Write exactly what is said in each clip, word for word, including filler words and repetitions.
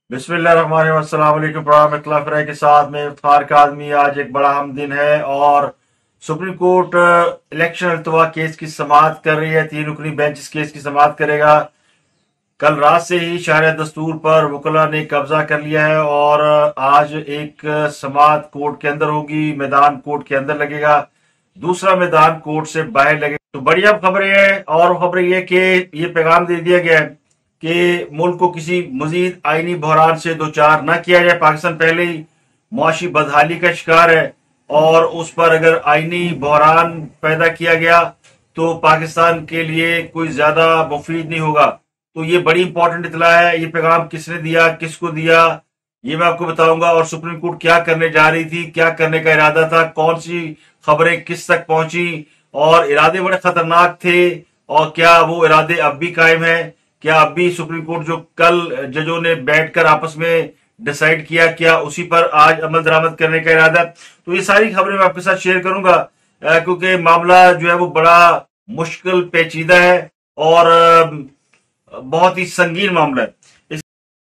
बिस्मिल्लाह रहमान रहीम। अस्सलाम वालेकुम। प्रोग्राम इख्तिलाफ राय के साथ में इफ्तार का आदमी। आज एक बड़ा अहम दिन है और सुप्रीम कोर्ट इलेक्शन अल्तवा केस की समाअत कर रही है। तीन रुकनी बेंच इस केस की समाअत करेगा। कल रात से ही शहर दस्तूर पर वकला ने कब्जा कर लिया है और आज एक समाअत कोर्ट के अंदर होगी, मैदान कोर्ट के अंदर लगेगा, दूसरा मैदान कोर्ट से बाहर लगेगा। तो बढ़िया खबरें हैं और खबरें ये कि ये पैगाम दे दिया गया है कि मुल्क को किसी मजीद आईनी बहरान से दो चार न किया जाए। पाकिस्तान पहले ही मुआशी बदहाली का शिकार है और उस पर अगर आईनी बहरान पैदा किया गया तो पाकिस्तान के लिए कोई ज्यादा मुफीद नहीं होगा। तो ये बड़ी इंपॉर्टेंट इतला है। ये पैगाम किसने दिया, किसको दिया, ये मैं आपको बताऊंगा। और सुप्रीम कोर्ट क्या करने जा रही थी, क्या करने का इरादा था, कौन सी खबरें किस तक पहुंची और इरादे बड़े खतरनाक थे और क्या वो इरादे अब भी कायम है। क्या अब भी सुप्रीम कोर्ट जो कल जजों ने बैठकर आपस में डिसाइड किया, क्या उसी पर आज अमल दरामद करने का इरादा। तो ये सारी खबरें मैं आपके साथ शेयर करूंगा क्योंकि मामला जो है वो बड़ा मुश्किल पेचीदा है और बहुत ही संगीन मामला है। इस,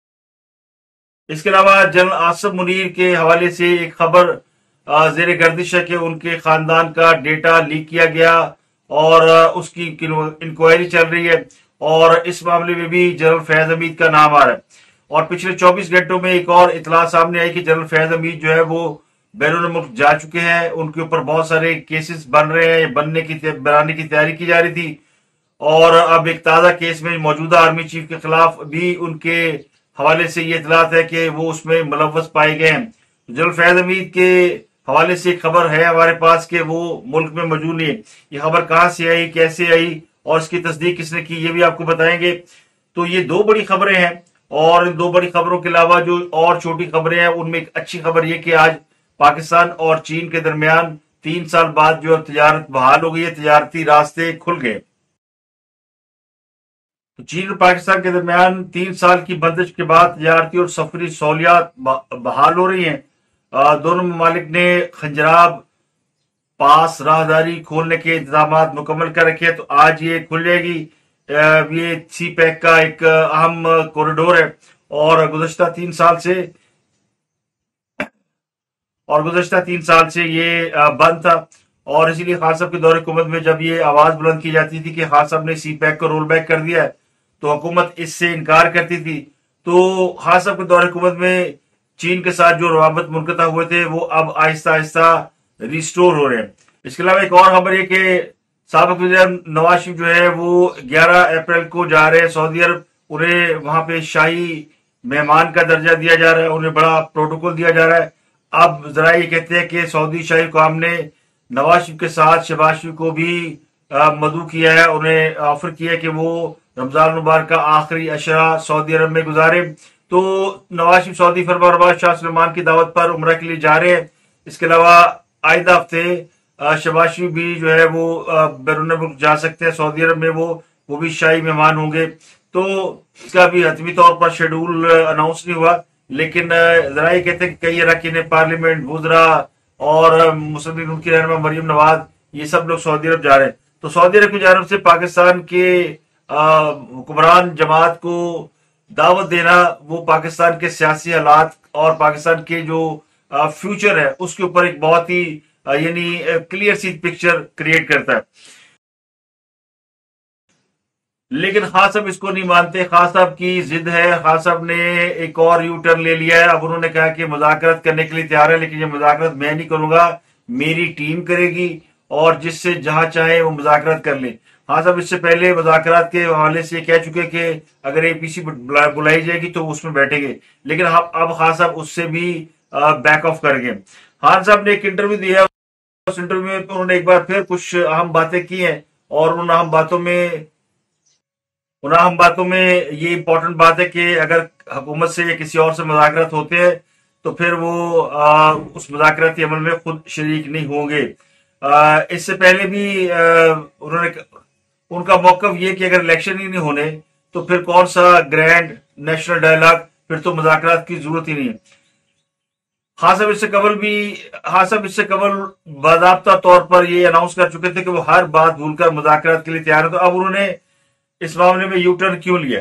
इसके अलावा जनरल आसिफ मुनीर के हवाले से एक खबर जेर गर्दिश है कि उनके खानदान का डेटा लीक किया गया और उसकी इंक्वायरी चल रही है और इस मामले में भी जनरल फैज हमीद का नाम आ रहा है। और पिछले चौबीस घंटों में एक और इतला सामने आई कि जनरल फैज हमीद जो है वो बैरून मुल्क जा चुके हैं। उनके ऊपर बहुत सारे केसेस बन रहे हैं, बनने की बनाने की तैयारी की जा रही थी और अब एक ताजा केस में मौजूदा आर्मी चीफ के खिलाफ भी उनके हवाले से ये इतलात है कि वो उसमें मुलव्वस पाए गए हैं। जनरल फैज हमीद के हवाले से एक खबर है हमारे पास कि वो मुल्क में मौजूद नहीं है। ये खबर कहां से आई, कैसे आई और इसकी तस्दीक किसने की, ये भी आपको बताएंगे। तो ये दो बड़ी खबरें हैं और इन दो बड़ी खबरों के अलावा जो और छोटी खबरें हैं उनमें एक अच्छी खबर ये कि आज पाकिस्तान और चीन के दरमियान तीन साल बाद जो तिजारत बहाल हो गई है, तिजारती रास्ते खुल गए। तो चीन और पाकिस्तान के दरमियान तीन साल की बंदिश के बाद तिजारती और सफरी सहूलियात बहाल हो रही हैं। दोनों ममालिक ने खंजराब पास राहदारी खोलने के इंतजाम मुकम्मल कर रखे हैं। तो आज ये खुल जाएगी। ये सी पैक का एक अहम कॉरिडोर है और गुज़श्ता तीन साल से और गुज़श्ता तीन साल से ये बंद था और इसीलिए खान साहब के दौरे हुकूमत में जब ये आवाज बुलंद की जाती थी कि खान साहब ने सी पैक को रोल बैक कर दिया है तो हुकूमत इससे इनकार करती थी। तो खान साहब के दौरे हुकूमत में चीन के साथ जो रवाबत मुनक़ता हुए थे वो अब आहिस्ता आहिस्ता रिस्टोर हो रहे हैं। इसके अलावा एक और खबर ये कि साबिक वज़ीर नवाज शरीफ जो है वो ग्यारह अप्रैल को जा रहे हैं सऊदी अरब। उन्हें वहां पे शाही मेहमान का दर्जा दिया जा रहा है, उन्हें बड़ा प्रोटोकॉल दिया जा रहा है। अब जरा ये कहते हैं कि सऊदी शाही कौम ने नवाज शरीफ के साथ शहबाज शरीफ को भी मदऊ किया है, उन्हें ऑफर किया है कि वो रमजान मुबारक का आखिरी अशरा सऊदी अरब में गुजारे। तो नवाज शरीफ सऊदी फरमानरवाज शाह सलमान की दावत पर उम्रा के लिए जा रहे हैं। इसके अलावा आइंदा हफ्ते शहबाज शरीफ भी जो है वो बैरून मुल्क जा सकते हैं सऊदी अरब में, वो वो भी शाही मेहमान होंगे। तो इसका भी हतमी तौर पर शेड्यूल अनाउंस नहीं हुआ लेकिन जरा ये कहते हैं कि कई अरकान पार्लियामेंट, वुज़रा और मुस्लिम लीग की रहनुमा मरियम नवाज ये सब लोग सऊदी अरब जा रहे हैं। तो सऊदी अरब की जानब से पाकिस्तान के हुक्मरान जमात को दावत देना वो पाकिस्तान के सियासी हालात और पाकिस्तान के जो फ्यूचर है उसके ऊपर एक बहुत ही यानी क्लियर सी पिक्चर क्रिएट करता है। लेकिन खान साहब इसको नहीं मानते। खान साहब की जिद है, खान साहब ने एक और यू टर्न ले लिया है। अब उन्होंने कहा कि मुज़ाकरत करने के लिए तैयार है लेकिन ये मुज़ाकरत मैं नहीं करूंगा, मेरी टीम करेगी और जिससे जहां चाहे वो मुज़ाकरत कर ले। खान साहब इससे पहले मुज़ाकरात के हवाले से कह चुके कि अगर एपीसी बुलाई जाएगी तो उसमें बैठेंगे, लेकिन अब खान साहब उससे भी बैक ऑफ कर गए। खान साहब ने एक इंटरव्यू दिया, उस इंटरव्यू में उन्होंने एक बार फिर कुछ अहम बातें की हैं और उन अहम बातों में उन अहम बातों में ये इंपॉर्टेंट बात है कि अगर हुकूमत से या किसी और से मुज़ाकरात होते हैं तो फिर वो आ, उस मुज़ाकराती अमल में खुद शरीक नहीं होंगे। इससे पहले भी आ, उन्होंने उनका मौक़िफ़ ये कि अगर इलेक्शन ही नहीं होने तो फिर कौन सा ग्रैंड नेशनल डायलॉग, फिर तो मुज़ाकरात की जरूरत ही नहीं है। खान साहब इससे कबल भी खान साहब इससे कबल बाज़ाब्ता तौर पर ये अनाउंस कर चुके थे कि वो हर बात भूलकर मुज़ाकरात के लिए तैयार है। तो अब उन्होंने इस मामले में यू टर्न क्यों लिया?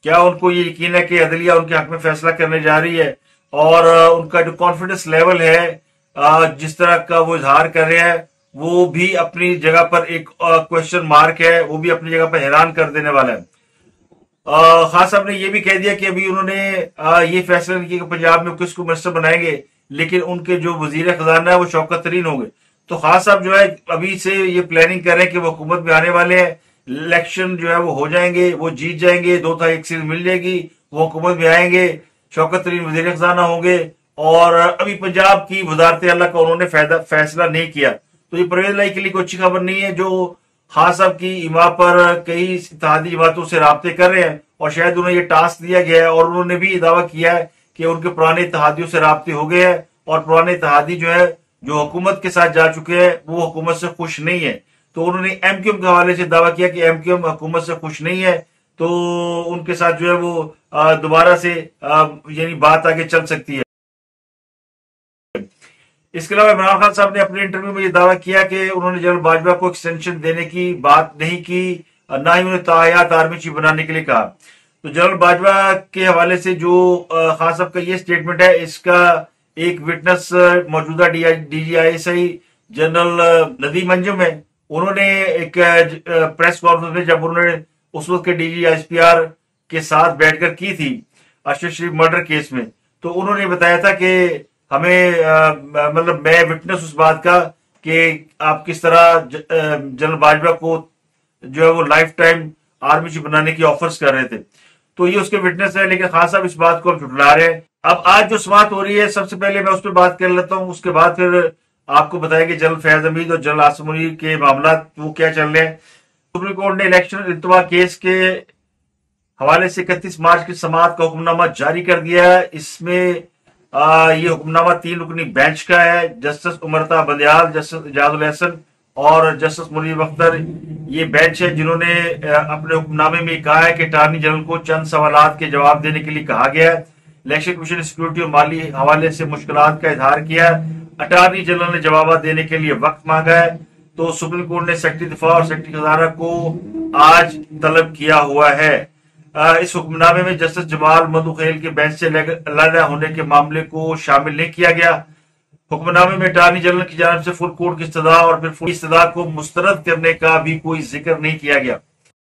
کیا ان کو یہ یقین ہے کہ عدلیہ ان کے حق میں فیصلہ کرنے جا رہی ہے؟ اور ان کا جو کانفیڈنس لیول ہے جس طرح کا وہ اظہار کر رہے ہیں وہ بھی اپنی جگہ پر ایک کوشچن مارک ہے، وہ بھی اپنی جگہ پر حیران کر دینے والا ہے۔ خان صاحب نے یہ بھی کہہ دیا کہ ابھی انہوں نے یہ فیصلہ نہیں کیا کہ پنجاب میں کس کو منسٹر بنائیں گے، لیکن ان کے جو وزیر خزانہ ہے وہ شوکت ترین ہوں گے۔ تو خان صاحب جو ہے ابھی سے یہ پلاننگ کر رہے ہیں کہ وہ حکومت میں آنے والے ہیں، الیکشن جو ہے وہ ہو جائیں گے، وہ جیت جائیں گے، دو تھا ایک سیٹ مل جائے گی، وہ حکومت میں آئیں گے، شوکت ترین وزیر خزانہ ہوں گے، اور ابھی پنجاب کی وزارت اعلیٰ کا انہوں نے فیصلہ نہیں کیا۔ تو یہ پرویز لائی کے لیے کوئی اچھی خبر نہیں ہے، جو خان صاحب کی ایما پر کئی اتحادی جماعتوں سے رابطے کر رہے ہیں، اور شاید انہیں یہ ٹاسک دیا گیا ہے، اور انہوں نے بھی دعویٰ کیا ہے کہ ان کے پرانے اتحادیوں سے رابطے ہو گئے ہیں، اور پرانے اتحادی جو ہے جو حکومت کے ساتھ جا چکے ہیں وہ حکومت سے خوش نہیں ہے۔ تو انہوں نے ایم کیو ایم کے حوالے سے دعویٰ کیا کہ ایم کیو ایم حکومت سے خوش نہیں ہے، تو ان کے ساتھ جو ہے وہ دوبارہ سے یعنی بات آگے چل سکتی ہے۔ اس کے علاوہ عمران خان صاحب نے اپنے انٹرویو میں یہ دعویٰ کیا کہ انہوں نے جنرل باجوہ کو ایکسٹینشن دینے کی بات نہیں کی، نہ ہی انہیں تاحیات آرمی چیف بنانے کے لیے کہا۔ تو جنرل باجوہ کے حوالے سے جو خان صاحب کا یہ سٹیٹمنٹ ہے، اس کا ایک وٹنس موجودہ D G I S I general Nadeem Anjum ہے، انہوں نے ایک پریس کانفرنس میں جب انہوں نے اس وقت کے D G S P R کے ساتھ بیٹھ کر کی تھی اشرف شریف مرڈر کیس میں، تو انہوں نے بتایا تھا کہ ہمیں مطلب میں وٹنس اس بات کا کہ آپ کس طرح جنرل باجوہ کو جو ہے وہ لائف ٹائم آرمی چیف بنانے کی آفرز کر رہے تھے، تو یہ اس کے وٹنس ہے۔ لیکن خان صاحب اس بات کو اب جھٹلا رہے ہیں۔ اب آج جو سماعت ہو رہی ہے، سب سے پہلے میں اس پہ بات کر لیتا ہوں، اس کے بعد پھر آپ کو بتائیں کہ جنرل فیاض حمید اور جنرل عاصم منیر کے معاملات وہ کیا چل رہے ہیں۔ سپریم کورٹ نے الیکشن التوا کیس کے حوالے سے اکتیس مارچ کی سماعت کا حکم نامہ جاری کر دیا ہے۔ اس میں آ, یہ حکم نامہ تین رکنی بینچ کا ہے، جسٹس امرتا بندیال، جسٹس اجاز الحسن اور جسٹس منیر اختر۔ یہ بینچ ہے جنہوں نے اپنے حکم نامے میں کہا ہے کہ اٹارنی جنرل کو چند سوالات کے جواب دینے کے لیے کہا گیا ہے۔ الیکشن کمیشن نے سیکورٹی اور مالی حوالے سے مشکلات کا اظہار کیا ہے، اٹارنی جنرل نے جوابات دینے کے لیے وقت مانگا ہے۔ تو سپریم کورٹ نے سیکرٹری دفاع اور سیکرٹری خزانہ کو آج طلب کیا ہوا ہے۔ اس حکم نامے میں جسٹس جمال مدوخیل کے بینچ سے علیحدہ ہونے کے معاملے کو شامل نہیں کیا گیا۔ حکم نامے میں اٹارنی جنرل کی جانب سے فل کورٹ کی استدعا اور پھر فل استدعا کو مسترد کرنے کا بھی کوئی ذکر نہیں کیا گیا۔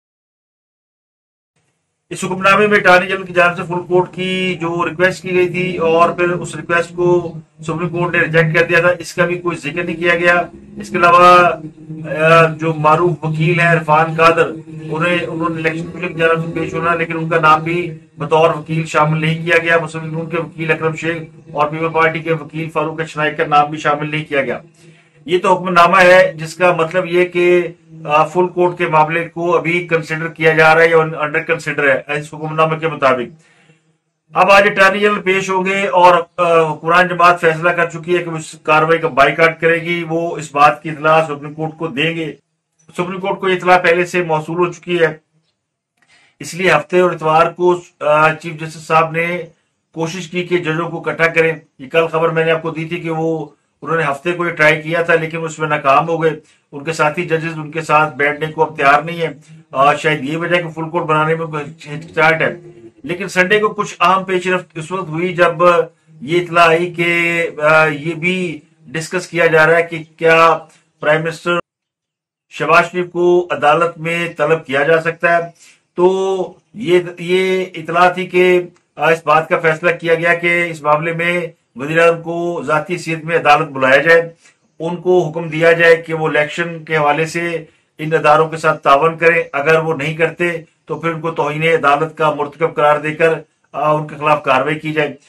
اس حکم نامے میں اٹارنی جنرل کی جانب سے فل کورٹ کی جو ریکویسٹ کی گئی تھی اور پھر اس ریکویسٹ کو سپریم کورٹ نے ریجیکٹ کر دیا تھا، اس کا بھی کوئی ذکر نہیں کیا گیا۔ اس کے علاوہ جو معروف وکیل ہیں عرفان قادر، انہیں انہوں نے الیکشن کمیشن کی جانب سے پیش ہونا، لیکن ان کا نام بھی بطور وکیل شامل نہیں کیا گیا۔ مسلم لیگ کے وکیل اکرم شیخ اور پیپل پارٹی کے وکیل فاروق اشنائی کا نام بھی شامل نہیں کیا گیا۔ یہ تو حکم نامہ ہے جس کا مطلب یہ کہ فل کورٹ کے معاملے کو ابھی کنسیڈر کیا جا رہا ہے یا انڈر کنسیڈر ہے اس حکم نامے کے مطابق۔ اب آج اٹارنی جنرل پیش ہوں گے اور حکمران جماعت فیصلہ کر چکی ہے کہ اس کارروائی کا بائیکاٹ کرے گی، وہ اس بات کی اطلاع سپریم کورٹ کو دیں گے۔ سپریم کورٹ کو یہ اطلاع پہلے سے موصول ہو چکی ہے، اس لیے ہفتے اور اتوار کو چیف جسٹس صاحب نے کوشش کی کہ ججوں کو اکٹھا کریں۔ یہ کل خبر میں نے آپ کو دی تھی کہ وہ انہوں نے ہفتے کو یہ ٹرائی کیا تھا لیکن اس میں ناکام ہو گئے۔ ان کے ساتھی ججز ان کے ساتھ بیٹھنے کو اب تیار نہیں ہے، شاید یہ وجہ کہ فل کورٹ بنانے میں ہچکچاہٹ ہے۔ لیکن سنڈے کو کچھ اہم پیش رفت اس وقت ہوئی جب یہ اطلاع آئی کہ یہ بھی ڈسکس کیا جا رہا ہے کہ کیا پرائم منسٹر شہباز شریف کو عدالت میں طلب کیا جا سکتا ہے۔ تو یہ یہ اطلاع تھی کہ اس بات کا فیصلہ کیا گیا کہ اس معاملے میں وزیر اعظم کو ذاتی حیثیت میں عدالت بلایا جائے، ان کو حکم دیا جائے کہ وہ الیکشن کے حوالے سے ان اداروں کے ساتھ تعاون کریں، اگر وہ نہیں کرتے تو پھر ان کو توہین عدالت کا مرتکب قرار دے کر ان کے خلاف کارروائی کی جائے۔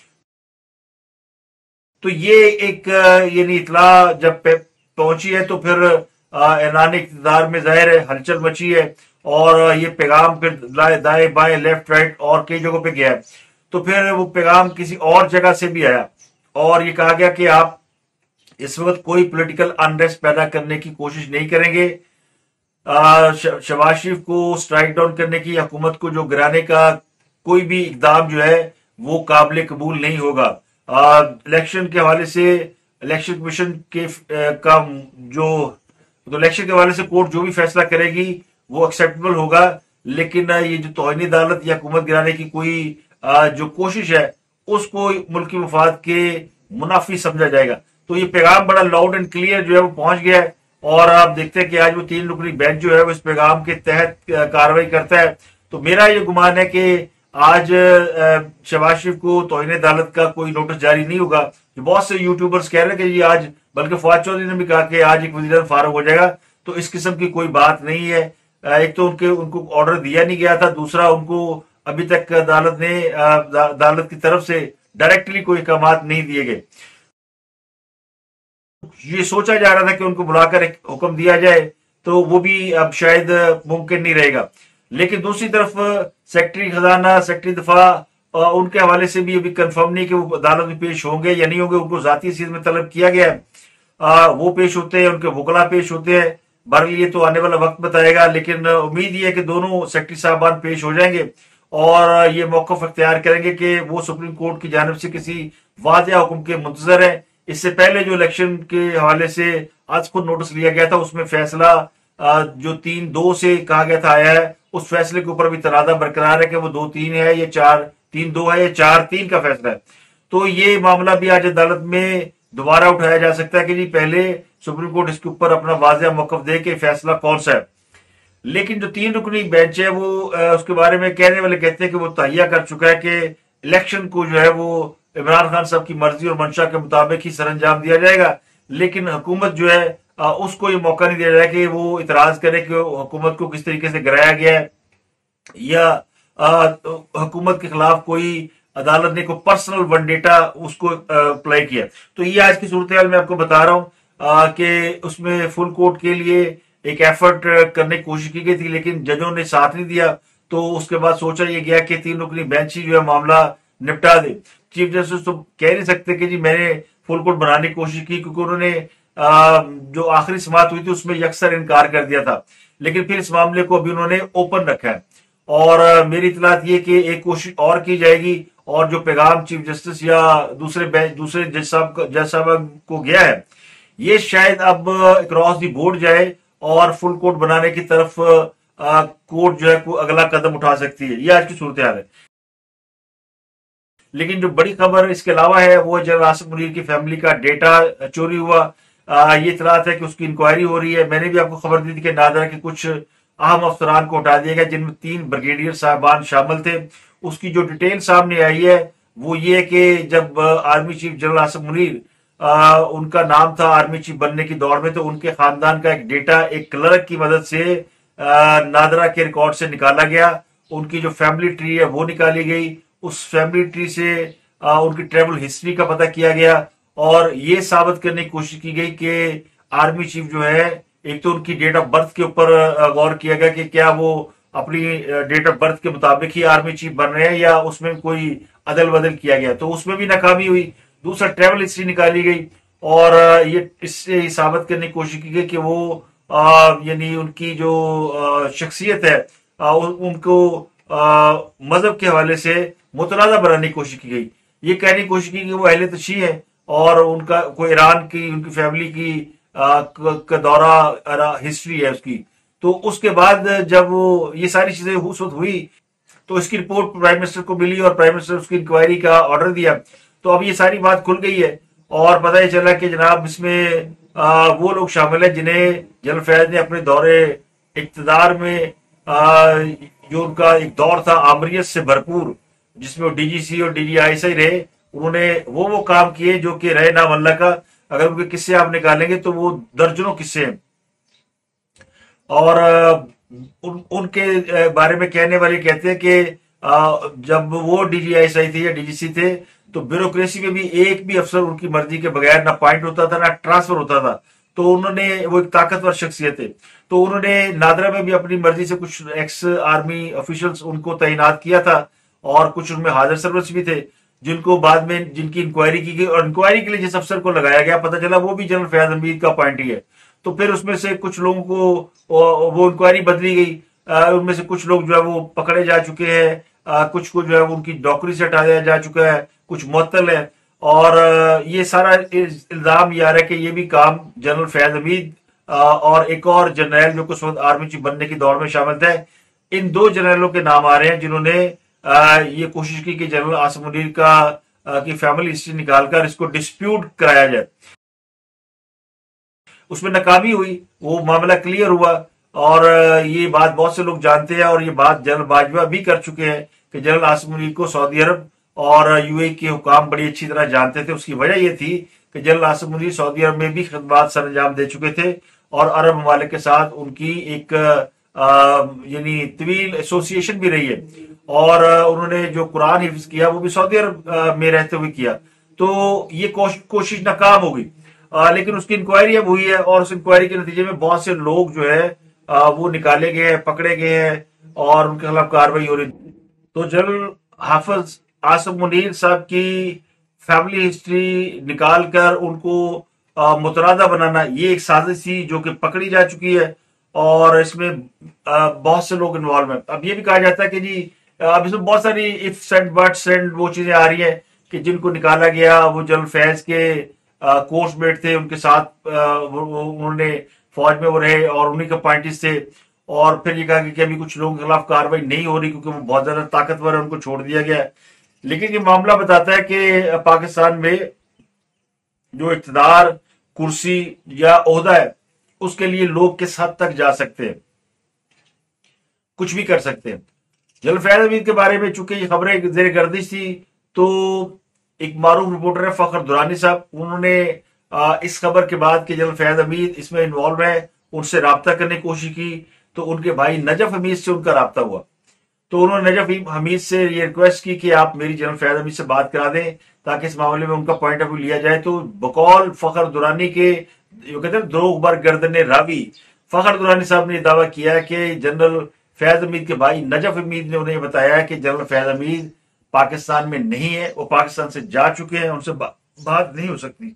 تو یہ ایک یعنی اطلاع جب پہنچی ہے تو پھر اعلان اقتدار میں ظاہر ہے ہلچل مچی ہے، اور یہ پیغام پھر دائیں بائیں لیفٹ رائٹ اور کئی جگہوں پہ گیا ہے۔ تو پھر وہ پیغام کسی اور جگہ سے بھی آیا اور یہ کہا گیا کہ آپ اس وقت کوئی پولیٹیکل انریسٹ پیدا کرنے کی کوشش نہیں کریں گے، شہباز شریف کو سٹرائک ڈاؤن کرنے کی، حکومت کو جو گرانے کا کوئی بھی اقدام جو ہے وہ قابل قبول نہیں ہوگا۔ الیکشن کے حوالے سے الیکشن کمیشن کے کا جو تو الیکشن کے حوالے سے کورٹ جو بھی فیصلہ کرے گی وہ ایکسیپٹیبل ہوگا، لیکن یہ جو توہین عدالت یا حکومت گرانے کی کوئی جو کوشش ہے اس کو ملکی مفاد کے منافی سمجھا جائے گا. تو یہ پیغام بڑا لاؤڈ اینڈ کلیئر جو ہے وہ پہنچ گیا ہے، اور آپ دیکھتے ہیں کہ آج وہ تین رکنی بینچ جو ہے وہ اس پیغام کے تحت کاروائی کرتا ہے. تو میرا یہ گمان ہے کہ آج شہباز شریف کو توہین عدالت کا کوئی نوٹس جاری نہیں ہوگا. بہت سے یوٹیوبرز کہہ رہے ہیں کہ یہ آج، بلکہ فواد چودھری نے بھی کہا کہ آج ایک وزیر فارغ ہو جائے گا. تو اس قسم کی کوئی بات نہیں ہے. ایک تو ان کے ان کو آرڈر دیا نہیں گیا تھا، دوسرا ان کو ابھی تک عدالت نے عدالت کی طرف سے ڈائریکٹلی کوئی احکامات نہیں دیے گئے. یہ سوچا جا رہا تھا کہ ان کو بلا کر ایک حکم دیا جائے، تو وہ بھی اب شاید ممکن نہیں رہے گا. لیکن دوسری طرف سیکٹری خزانہ، سیکٹری دفاع، ان کے حوالے سے بھی ابھی کنفرم نہیں کہ وہ عدالت میں پیش ہوں گے یا نہیں ہوں گے. ان کو ذاتی حیثیت میں طلب کیا گیا ہے، وہ پیش ہوتے ہیں، ان کے وکلا پیش ہوتے ہیں. بہرحال یہ تو آنے والا وقت بتائے گا، لیکن امید یہ ہے کہ دونوں سیکٹری صاحبان پیش ہو جائیں گے اور یہ موقف اختیار کریں گے کہ وہ سپریم کورٹ کی جانب سے کسی واضح حکم کے منتظر ہیں. اس سے پہلے جو الیکشن کے حوالے سے آج خود نوٹس لیا گیا تھا، اس میں فیصلہ جو تین دو سے کہا گیا تھا آیا ہے. اس فیصلے کے اوپر بھی تنازع برقرار ہے کہ وہ دو تین ہے یا چار تین دو ہے یا چار تین کا فیصلہ ہے. تو یہ معاملہ بھی آج عدالت میں دوبارہ اٹھایا جا سکتا ہے کہ جی پہلے سپریم کورٹ اس کے اوپر اپنا واضح موقف دے کہ فیصلہ کون سا ہے. لیکن جو تین رکنی بینچ ہے وہ اس کے بارے میں کہنے والے کہتے ہیں کہ وہ تہیہ کر چکا ہے کہ الیکشن کو جو ہے وہ عمران خان صاحب کی مرضی اور منشا کے مطابق ہی سر انجام دیا جائے گا. لیکن حکومت جو ہے اس کو یہ موقع نہیں دیا جائے کہ وہ اعتراض کرے کہ حکومت کو کس طریقے سے گرایا گیا ہے یا حکومت کے خلاف کوئی عدالت نے کوئی پرسنل ونڈیٹا اس کو اپلائی کیا. تو یہ آج کی صورتحال میں آپ کو بتا رہا ہوں کہ اس میں فل کورٹ کے لیے ایک ایفرٹ کرنے کی کوشش کی گئی تھی، لیکن ججوں نے ساتھ نہیں دیا. تو اس کے بعد سوچا یہ گیا کہ تین رکنی بینچ ہی جو ہے معاملہ نپٹا دے. چیف جسٹس تو کہہ نہیں سکتے کہ جی میں نے فل کورٹ بنانے کی کوشش کی، کیونکہ انہوں نے جو آخری سماعت ہوئی تھی اس میں یکسر انکار کر دیا تھا. لیکن پھر اس معاملے کو ابھی انہوں نے اوپن رکھا ہے، اور میری اطلاعات یہ کہ ایک کوشش اور کی جائے گی، اور جو پیغام چیف جسٹس یا دوسرے دوسرے جج صاحب جج صاحب کو گیا ہے یہ شاید اب اکراس دی بورڈ جائے اور فل کورٹ بنانے کی طرف کورٹ جو ہے کوئی اگلا قدم اٹھا سکتی ہے. یہ آج کی صورتحال ہے. لیکن جو بڑی خبر اس کے علاوہ ہے وہ جنرل آصف منیر کی فیملی کا ڈیٹا چوری ہوا. یہ اطلاعات ہے کہ اس کی انکوائری ہو رہی ہے. میں نے بھی آپ کو خبر دی تھی کہ نادرا کے کچھ اہم افسران کو ہٹا دیا گیا جن میں تین بریگیڈیئر صاحبان شامل تھے. اس کی جو ڈیٹیل سامنے آئی ہے وہ یہ کہ جب army chief general Asif Munir ان کا نام تھا آرمی چیف بننے کی دوڑ میں، تو ان کے خاندان کا ایک ڈیٹا ایک کلرک کی مدد سے نادرا کے ریکارڈ سے نکالا گیا. ان کی جو فیملی ٹری ہے وہ نکالی گئی. اس فیملی ٹری سے ان کی ٹریول ہسٹری کا پتہ کیا گیا، اور یہ ثابت کرنے کی کوشش کی گئی کہ آرمی چیف جو ہے ایک تو ان کی ڈیٹ آف برتھ کے اوپر غور کیا گیا کہ کیا وہ اپنی ڈیٹ آف برتھ کے مطابق ہی آرمی چیف بن رہے ہیں یا اس میں کوئی عدل بدل کیا گیا. تو اس میں بھی ناکامی ہوئی. دوسرا ٹریول ہسٹری نکالی گئی، اور یہ اس سے ثابت کرنے کی کوشش کی گئی کہ وہ یعنی ان کی جو شخصیت ہے ان کو مذہب کے حوالے سے متنازع بنانے کی کوشش کی گئی. یہ کہنے کی کوشش کی کہ وہ اہل تشیع ہیں اور ان کا کوئی ایران کی ان کی فیملی کی کا دورہ ہسٹری ہے اس کی. تو اس کے بعد جب وہ یہ ساری چیزیں اس وقت ہوئی تو اس کی رپورٹ پرائم منسٹر کو ملی اور پرائم منسٹر اس کی انکوائری کا آرڈر دیا. تو اب یہ ساری بات کھل گئی ہے اور پتہ یہ چلا کہ جناب اس میں وہ لوگ شامل ہیں جنہیں جنرل فیض نے اپنے دور اقتدار میں جو ان کا ایک دور تھا آمریت سے بھرپور جس میں وہ ڈی جی سی اور ڈی جی آئی ایس آئی رہے، انہوں نے وہ وہ کام کیے جو کہ رہے نام اللہ کا. اگر ان کے قصے آپ نکالیں گے تو وہ درجنوں قصے ہیں. اور ان کے بارے میں کہنے والے کہتے ہیں کہ جب وہ ڈی جی آئی ایس آئی تھے یا ڈی جی سی تھے تو بیوروکریسی میں بھی ایک بھی افسر ان کی مرضی کے بغیر نہ اپوائنٹ ہوتا تھا نہ ٹرانسفر ہوتا تھا. تو انہوں نے وہ ایک طاقتور شخصیت ہے. تو انہوں نے نادرا میں بھی اپنی مرضی سے کچھ ایکس آرمی آفیشلز ان کو تعینات کیا تھا، اور کچھ ان میں حاضر سروس بھی تھے جن کو بعد میں جن کی انکوائری کی گئی، اور انکوائری کے لیے جس افسر کو لگایا گیا پتہ چلا وہ بھی جنرل فیاض حمید کا اپوائنٹی ہے. تو پھر اس میں سے کچھ لوگوں کو وہ انکوائری بدلی گئی. ان میں سے کچھ لوگ جو ہے وہ پکڑے جا چکے ہیں، کچھ کو جو ہے ان کی نوکری سے ہٹایا جا چکا ہے، کچھ معطل ہے. اور یہ سارا الزام یہ آ رہا ہے کہ یہ بھی کام جنرل فیاض حمید اور ایک اور جرنیل جو کچھ وقت آرمی چیف بننے کی دوڑ میں شامل تھے इन दो जनरलों के नाम आ रहे हैं जिन्होंने ये कोशिश की कि जनरल आसिम मुनीर का की फैमिली हिस्ट्री निकालकर इसको डिस्प्यूट कराया जाए। उसमें नाकामी हुई, वो मामला क्लियर हुआ और ये बात बहुत से लोग जानते हैं और ये बात जनरल बाजवा भी कर चुके हैं कि जनरल आसिम मुनीर को सऊदी अरब और यूएई के हुकाम बड़ी अच्छी तरह जानते थे। उसकी वजह यह थी कि जनरल आसिम मुनीर सऊदी अरब में भी खिदमत सर अंजाम दे चुके थे और अरब ममालिक के साथ उनकी एक यानी तवील एसोसिएशन भी रही है और उन्होंने जो कुरान हिफ्ज किया वो भी सऊदी अरब में रहते हुए किया। तो ये कोशिश नाकाम हो गई, लेकिन उसकी इंक्वायरी अब हुई है और उस इंक्वायरी के नतीजे में बहुत से लोग जो है आ, वो निकाले गए हैं, पकड़े गए हैं और उनके खिलाफ कार्रवाई हो रही। तो जनरल हाफिज आसिम मुनीर साहब की फैमिली हिस्ट्री निकालकर उनको मुतरादा बनाना ये एक साजिश थी जो कि पकड़ी जा चुकी है और इसमें आ, बहुत से लोग इन्वॉल्व हैं। अब ये भी कहा जाता है कि जी अब इसमें बहुत सारी इफ्स एंड बट्स एंड वो चीजें आ रही है कि जिनको निकाला गया वो जनरल फैज के कोर्स मेट थे, उनके साथ उन्होंने फौज में वो रहे और उन्हीं के पॉइंटिस थे। और फिर ये कहा कि अभी कुछ लोगों के खिलाफ कार्रवाई नहीं हो रही क्योंकि वो बहुत ज्यादा ताकतवर है, उनको छोड़ दिया गया है। लेकिन ये मामला बताता है कि पाकिस्तान में जो इक़्तिदार, कुर्सी या ओहदा है उसके लिए लोग किस हद तक जा सकते हैं, कुछ भी कर सकते हैं। जनरल फैज हमीद के बारे में चूंकि ये खबरें जेर गर्दिश थी तो एक मारूफ रिपोर्टर है फखर दुरानी साहब, उन्होंने इस खबर के बाद कि जनरल फैज हमीद इसमें इन्वॉल्व है उनसे रब्ता करने की कोशिश की तो उनके भाई नजफ हमीद से उनका रब्ता हुआ। तो उन्होंने नजफ हमीद से ये रिक्वेस्ट की कि आप मेरी जनरल फैज हमीद से बात करा दें ताकि इस मामले में उनका पॉइंट ऑफ व्यू लिया जाए। तो बकौल फखर दुरानी के जो कहते हैं द्रोह बर गर्दन रावी फखर दुरानी साहब ने दावा किया कि जनरल फैज हमीद के भाई नजफ हमीद ने उन्हें बताया कि जनरल फैज हमीद पाकिस्तान में नहीं है, वो पाकिस्तान से जा चुके हैं, उनसे बा, बात नहीं हो सकती।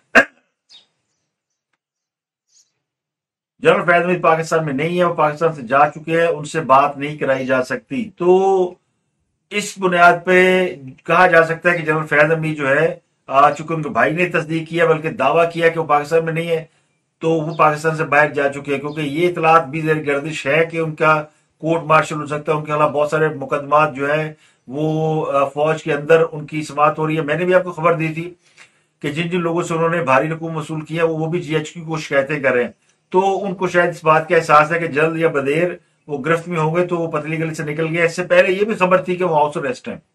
जनरल फैज हमीद पाकिस्तान में नहीं है, वो पाकिस्तान से जा चुके हैं, उनसे बात नहीं कराई जा सकती। तो इस बुनियाद पे कहा जा सकता है कि जनरल फैज हमीद जो है चूंकि उनके भाई ने तस्दीक किया बल्कि दावा किया कि वो पाकिस्तान में नहीं है तो वो पाकिस्तान से बाहर जा चुके हैं, क्योंकि ये इतलात भी जेर गर्दिश है कि उनका कोर्ट मार्शल हो सकता है, उनके खिलाफ बहुत सारे मुकदमात जो है वो फौज के अंदर उनकी समाअत हो रही है। मैंने भी आपको खबर दी थी कि जिन जिन लोगों से उन्होंने भारी रकूम वसूल किया वो वो भी जीएचक्यू को शिकायतें कर रहे हैं। तो उनको शायद इस बात का एहसास है कि जल्द या बदेर वो गिरफ्त में होंगे, तो वो पतली गली से निकल गया। इससे पहले ये भी खबर थी कि वो हाउस अरेस्ट है,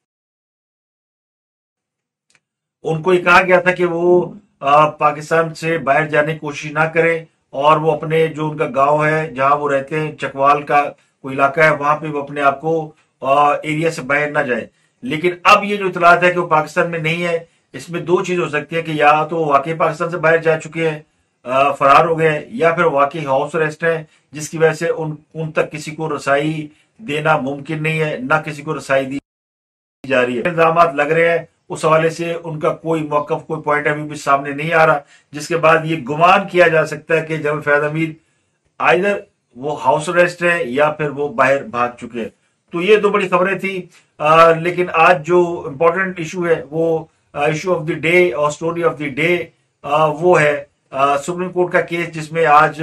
उनको ये कहा गया था कि वो आ, पाकिस्तान से बाहर जाने की कोशिश ना करें और वो अपने जो उनका गांव है जहां वो रहते हैं, चकवाल का कोई इलाका है, वहां पे वो अपने आप को एरिया से बाहर ना जाए। लेकिन अब ये जो इतलात है कि वो पाकिस्तान में नहीं है, इसमें दो चीज हो सकती है कि या तो वाकई पाकिस्तान से बाहर जा चुके हैं, फरार हो गए, या फिर वाकई हाउस अरेस्ट है जिसकी वजह से उन उन तक किसी को रसाई देना मुमकिन नहीं है, ना किसी को रसाई दी जा रही है। इल्जाम लग रहे हैं, उस हवाले से उनका कोई मौकफ, कोई पॉइंट अभी भी सामने नहीं आ रहा, जिसके बाद ये गुमान किया जा सकता है कि जनरल फैज हमीद आइदर वो हाउस अरेस्ट है या फिर वो बाहर भाग चुके हैं। तो ये दो बड़ी खबरें थी। आ, लेकिन आज जो इम्पोर्टेंट इशू है वो इशू ऑफ द डे और स्टोरी ऑफ द डे वो है सुप्रीम कोर्ट का केस, जिसमें आज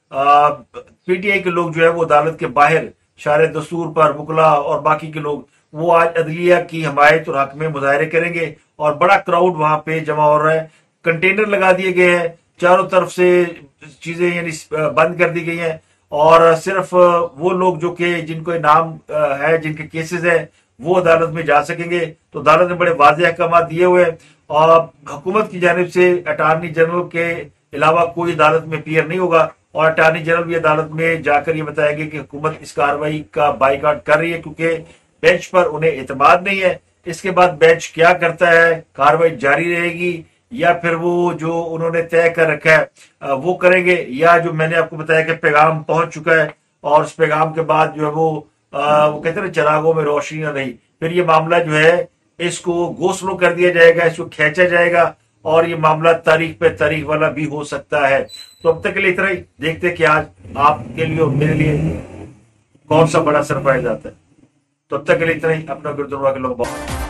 पीटीआई के लोग जो है वो अदालत के बाहर शारे दस्तूर पर वकला और बाकी के लोग वो आज अदलिया की हमायत और हक में मुजाहरे करेंगे और बड़ा क्राउड वहां पे जमा हो रहा है। कंटेनर लगा दिए गए हैं, चारों तरफ से चीजें यानी बंद कर दी गई हैं और सिर्फ वो लोग जो कि जिनको नाम है, जिनके केसेस है, वो अदालत में जा सकेंगे। तो अदालत ने बड़े वाज़ेह अहकाम दिए हुए और हुकूमत की जानिब से अटार्नी जनरल के अलावा कोई अदालत में अपीयर नहीं होगा और अटार्नी जनरल भी अदालत में जाकर ये बताएंगे कि हुकूमत इस कार्रवाई का बाइकआउट कर रही है क्योंकि बेंच पर उन्हें एतमाद नहीं है। इसके बाद बेंच क्या करता है, कार्रवाई जारी रहेगी या फिर वो जो उन्होंने तय कर रखा है वो करेंगे, या जो मैंने आपको बताया कि पैगाम पहुंच चुका है और उस पैगाम के बाद जो है वो आ, वो कहते हैं चिरागों में रोशनी न रही, फिर ये मामला जो है इसको गो स्लो कर दिया जाएगा, इसको खींचा जाएगा और ये मामला तारीख पे तारीख वाला भी हो सकता है। तो अब तक के लिए इतना ही, देखते हैं कि आज आपके लिए और मेरे लिए कौन सा बड़ा सरप्राइज आता है। तो अब तक के लिए इतना ही, अपना गुरुद्वारा के लोग बहुत